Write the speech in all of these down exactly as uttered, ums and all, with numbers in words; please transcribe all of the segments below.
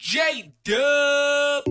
J-Dub.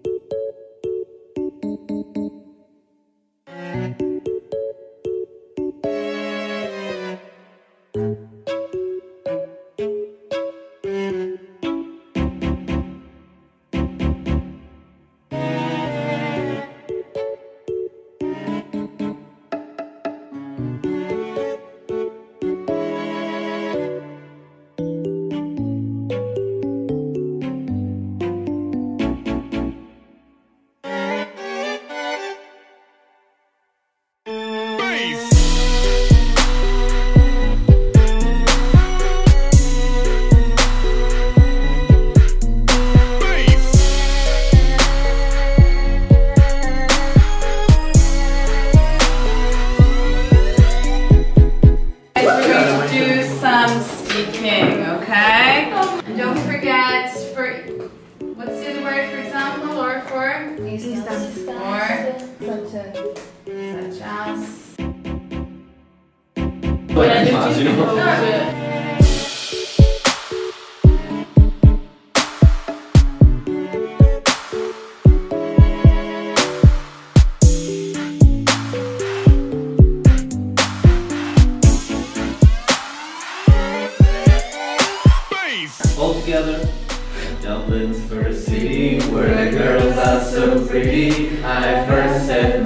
Okay? And don't forget for, what's the other word for example or for? Instance. Or? Such as. Such as. All together. Dublin's first city, where the girls are so pretty. I first said